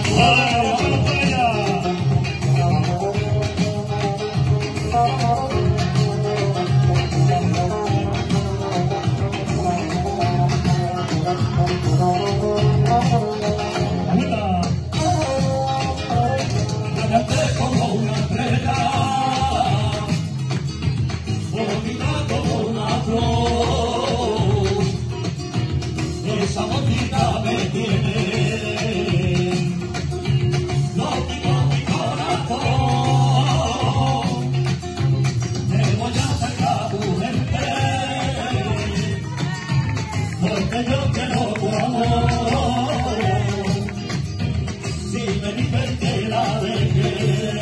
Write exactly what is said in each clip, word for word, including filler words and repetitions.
Esa bonita me tiene loco mi corazón. Me voy a sacar tu gente porque yo quiero tu amor. Si me dices que la dejé,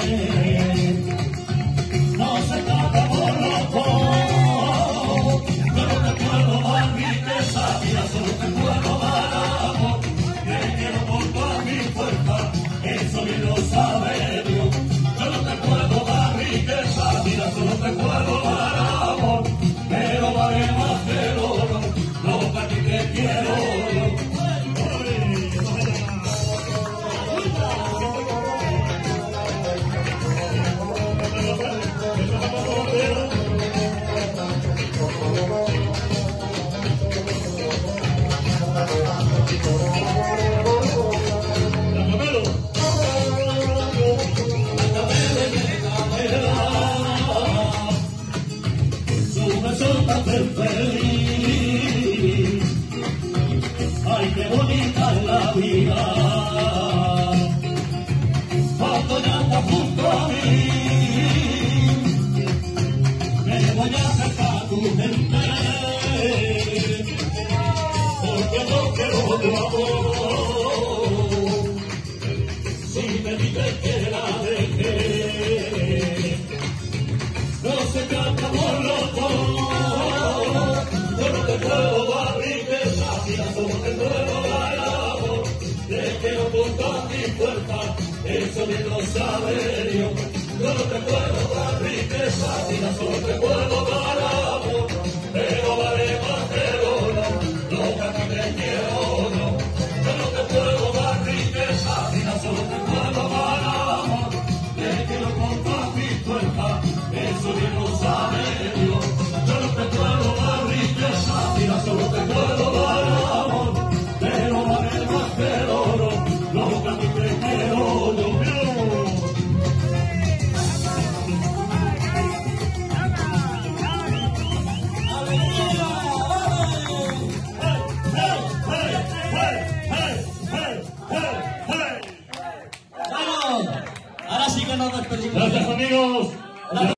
no se trata por loco. Yo no te puedo dar mi pesadilla, solo te puedo dar amor. Te quiero por toda mi fuerza, eso bien lo sabe Dios. Yo no te puedo dar riqueza, mira, solo te puedo dar amor. Pero vale más que el oro, lo que a ti te quiero yo. Feliz. Ay, qué bonita es la vida cuando ya está junto a mí. Me voy a acercar a tu gente porque no quiero tu amor. Si me dices que la dejé, no se trata por loco. Puedo dar riqueza, solo te puedo dar amor. Te quiero con toda mi fuerza, eso bien lo sabe Dios. Yo no te puedo dar riqueza, solo te puedo dar amor. Pero vale más que el oro, lo que a ti te quiero yo. Yo no te puedo dar riqueza, solo te puedo dar amor. Te quiero con toda mi fuerza, eso bien lo sabe Dios. Yo no te puedo dar riqueza, solo te puedo dar amor, pero vale más que el oro, lo que a ti te quiero yo. Vamos, ahora sí que nos despedimos. Gracias amigos.